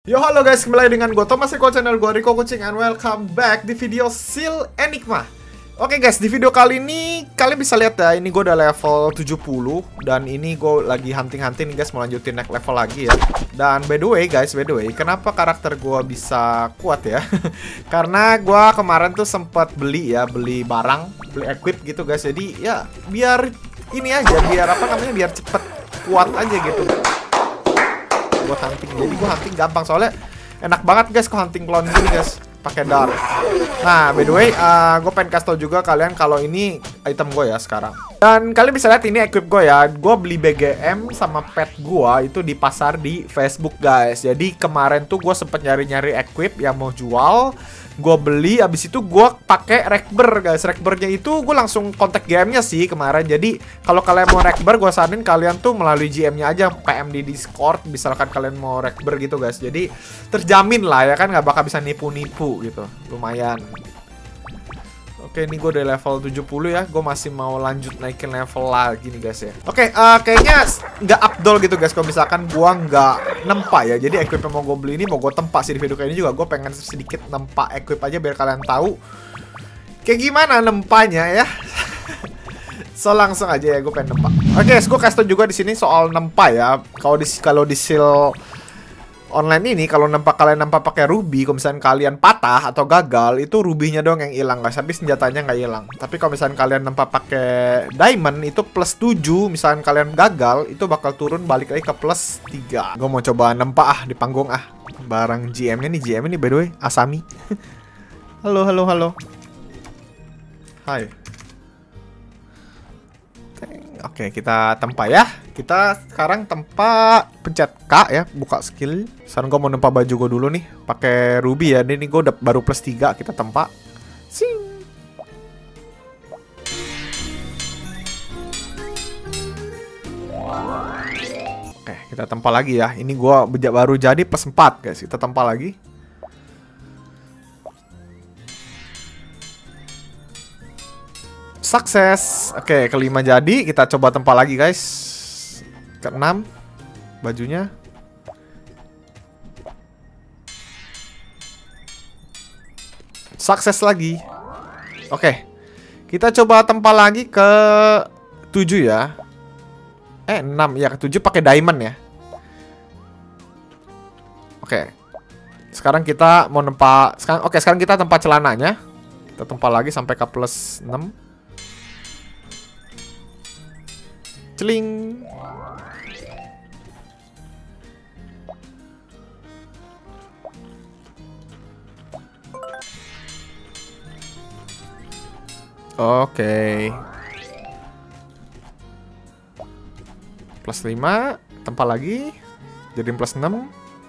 Yo halo guys, kembali dengan gue Thomas Eko, channel gue Riko Kucing, and welcome back di video Seal Enigma. Oke guys, di video kali ini kalian bisa lihat ya, ini gue udah level 70. Dan ini gue lagi hunting-hunting nih guys, mau lanjutin naik level lagi ya. Dan by the way guys, kenapa karakter gue bisa kuat ya? Karena gue kemarin tuh sempat beli barang, beli equip gitu guys. Jadi ya biar ini aja, biar cepet kuat aja gitu buat hunting. Jadi gue hunting gampang, soalnya enak banget guys kalau hunting clone gini guys, pakai dart. Nah, by the way, gue pengen kasih tau juga kalian kalau ini item gue ya sekarang. Dan kalian bisa lihat ini equip gue ya. Gue beli BGM sama pet gue itu di pasar di Facebook guys. Jadi kemarin tuh gue sempet nyari-nyari equip yang mau jual. Gue beli, abis itu gue pakai rekber guys. Rekbernya itu gue langsung kontak GM-nya sih kemarin. Jadi kalau kalian mau rekber, gue saranin kalian tuh melalui GM-nya aja, PM di Discord. Misalkan kalian mau rekber gitu guys. Jadi terjamin lah ya kan, nggak bakal bisa nipu-nipu gitu. Lumayan. Oke, ini gue udah level 70 ya. Gue masih mau lanjut naikin level lagi nih guys ya. Oke, kayaknya nggak abdol gitu guys kalau misalkan gue nggak nempa ya. Jadi equip yang mau gue beli ini mau gue tempa sih di video kali ini juga. Gue pengen sedikit nempa equip aja biar kalian tahu kayak gimana nempanya ya. So langsung aja ya, gue pengen nempa. Oke guys, gue kasih tau juga di sini soal nempa ya. Kalau di seal online ini, kalau kalian nampak pakai ruby, kalau misalnya kalian patah atau gagal, itu rubinya doang yang hilang guys, tapi senjatanya nggak hilang. Tapi kalau misalnya kalian nampak pakai diamond, itu plus 7, misalnya kalian gagal, itu bakal turun balik lagi ke plus 3. Gue mau coba nempak di panggung barang GM-nya nih, GM ini by the way, Asami. Halo. Hai. Oke, kita tempa ya. Kita sekarang tempa pencet K ya, buka skill. Sekarang gue mau nempa baju gue dulu nih, pakai ruby ya. Ini gue udah baru plus 3, kita tempa. Sing. Oke, kita tempa lagi ya. Ini gue baru jadi plus 4 guys. Kita tempa lagi. Sukses. Oke, kelima jadi. Kita coba tempa lagi guys. Keenam bajunya. Sukses lagi. Oke, kita coba tempa lagi ke 7 ya. 6 ya, ke 7 pakai diamond ya. Oke. Sekarang kita mau nempa. Sekarang kita tempa celananya. Kita tempa lagi sampai ke plus 6. Celing. Oke. Plus 5, tempa lagi. Jadi plus 6.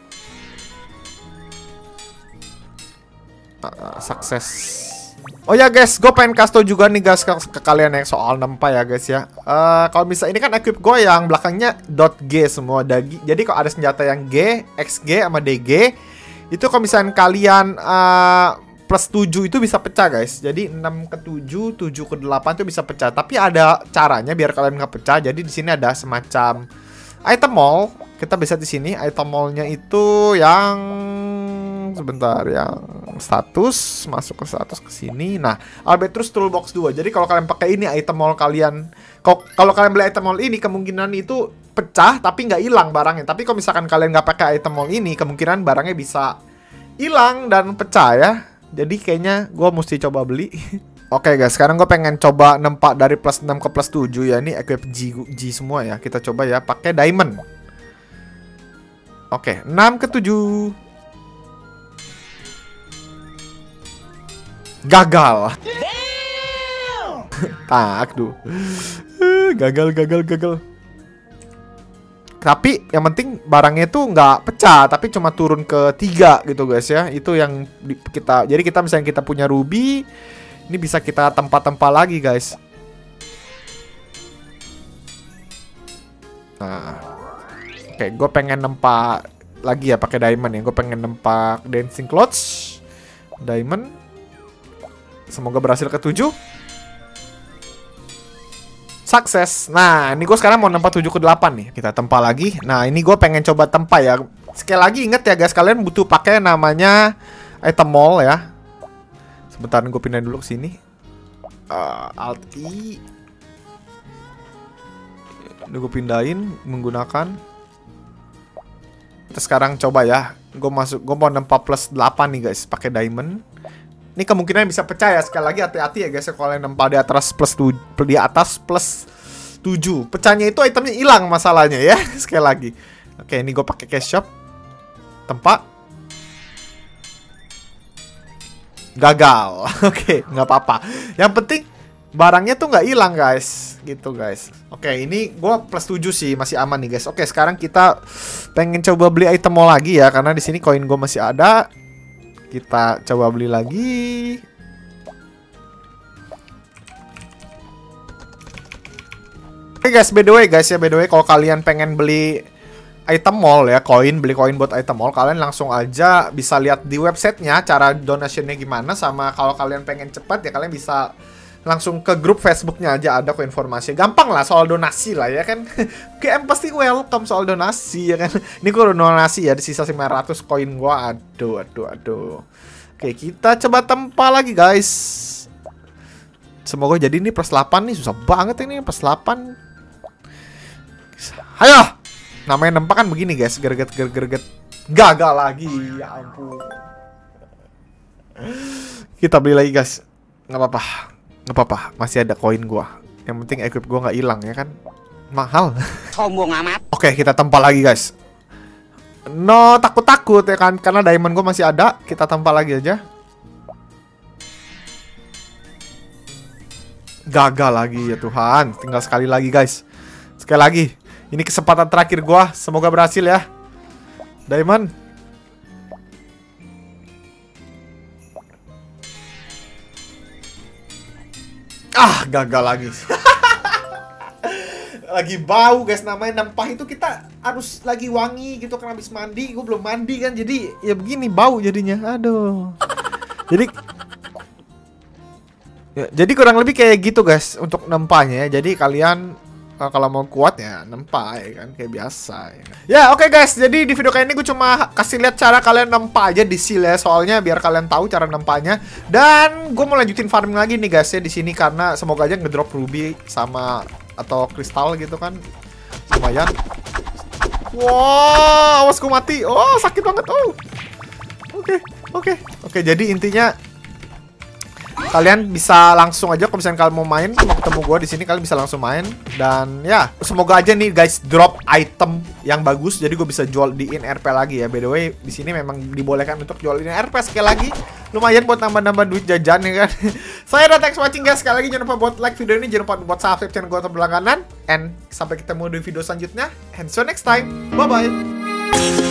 Sukses. Oh ya guys, gue pengen kasih tau juga nih guys ke kalian yang soal nempa ya guys ya. Kalau misalnya ini kan equip gue yang belakangnya .g semua. Jadi kalau ada senjata yang G, XG sama DG, itu kalau misalnya kalian plus 7 itu bisa pecah guys. Jadi 6 ke 7, 7 ke 8 itu bisa pecah. Tapi ada caranya biar kalian nggak pecah. Jadi di sini ada semacam item mall. Kita bisa di sini item mallnya itu yang sebentar, yang status, masuk ke status ke sini. Nah, Albatross Toolbox 2. Jadi kalau kalian pakai ini item mall kalian, kalau kalian beli item mall ini kemungkinan itu pecah tapi nggak hilang barangnya. Tapi kalau misalkan kalian nggak pakai item mall ini, kemungkinan barangnya bisa hilang dan pecah ya. Jadi kayaknya gue mesti coba beli. Oke guys, sekarang gue pengen coba nempak dari plus 6 ke plus 7 ya. Ini equip G semua ya. Kita coba ya pakai diamond. Oke, 6 ke 7. Gagal. Aduh. Gagal. Tapi yang penting barangnya tuh nggak pecah, tapi cuma turun ke 3 gitu guys ya. Itu yang jadi kita misalnya kita punya ruby, ini bisa kita tempa-tempa lagi guys. Nah, oke, gue pengen nempa lagi ya pakai diamond ya. Gue pengen nempa dancing clothes, diamond. Semoga berhasil ke 7. Sukses. Nah, ini gue sekarang mau nempa 7 ke 8 nih. Kita tempa lagi. Nah, ini gue pengen coba tempa ya. sekali lagi inget ya guys, kalian butuh pakai namanya item mall ya. Sebentar gue pindahin dulu ke sini. Alt I. Ini gue pindahin menggunakan. Kita sekarang coba ya. Gue mau nempa plus 8 nih guys, pakai diamond. Ini kemungkinan bisa pecah ya. Sekali lagi hati-hati ya guys, kalau kalian nempa di atas plus 7. Pecahnya itu itemnya hilang masalahnya ya. Sekali lagi. Oke, ini gue pakai cash shop. Tempat. Gagal. Oke, nggak apa-apa. Yang penting barangnya tuh nggak hilang guys. Gitu guys. Oke, ini gue plus 7 sih, masih aman nih guys. Oke, sekarang kita pengen coba beli item mall lagi ya, karena di sini koin gue masih ada. Kita coba beli lagi. Oke guys, by the way kalau kalian pengen beli item mall ya, beli koin buat item mall, kalian langsung aja bisa lihat di websitenya cara donationnya gimana. Sama kalau kalian pengen cepat ya, kalian bisa langsung ke grup Facebooknya aja, ada kok informasi. Gampang lah soal donasi lah ya kan. GM pasti welcome soal donasi ya kan. Ini gue udah donasi ya, di sisa 500 koin gua. Aduh. Oke, kita coba tempa lagi guys. Semoga jadi ini plus 8 nih, susah banget ini plus 8. Ayo. Namanya nempa kan begini guys, gerget. Gagal lagi, ya ampun. Kita beli lagi guys. Nggak apa-apa, masih ada koin gua. Yang penting equip gua nggak hilang ya kan. Mahal. Sombong amat. Oke, kita tempa lagi guys. No takut ya kan, karena diamond gua masih ada. Kita tempa lagi aja. Gagal lagi ya Tuhan. Tinggal sekali lagi guys. Sekali lagi. Ini kesempatan terakhir gua. Semoga berhasil ya. Diamond. Gagal lagi. Lagi bau guys, namanya nempah itu kita harus lagi wangi gitu kan, habis mandi. Gue belum mandi kan, jadi ya begini bau jadinya. Aduh. Jadi kurang lebih kayak gitu guys untuk nempahnya ya. Jadi kalian kalau mau kuat ya nempa ya kan, kayak biasa ya kan? Ya oke guys, jadi di video kali ini gue cuma kasih lihat cara kalian nempa aja di seal ya, soalnya biar kalian tahu cara nempanya. Dan gue mau lanjutin farming lagi nih guys ya di sini, karena semoga aja ngedrop ruby sama atau kristal gitu kan, lumayan. Wow, awas gue mati. Oh sakit banget. Oh oke, jadi intinya kalian bisa langsung aja kalau misalnya kalian mau main, mau ketemu gue di sini, kalian bisa langsung main. Dan ya, semoga aja nih guys drop item yang bagus, jadi gue bisa jual di in-RP lagi ya. By the way, di sini memang dibolehkan untuk jual in-RP sekali lagi. Lumayan buat nambah-nambah duit jajan ya kan. Saya udah thanks watching guys. Sekali lagi jangan lupa buat like video ini, jangan lupa buat subscribe channel gue atau berlangganan. And sampai ketemu di video selanjutnya. And see you next time. Bye-bye.